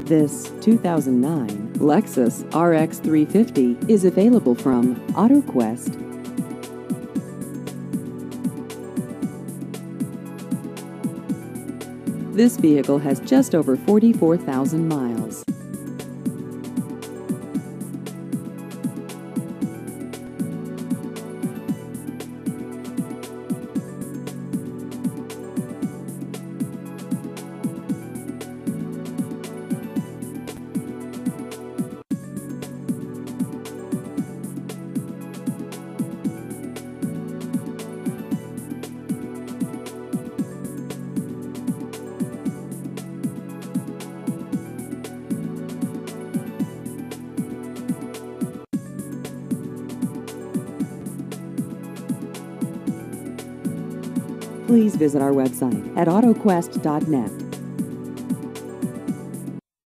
This 2009 Lexus RX 350 is available from AutoQuest. This vehicle has just over 44,000 miles. Please visit our website at autoquest.net.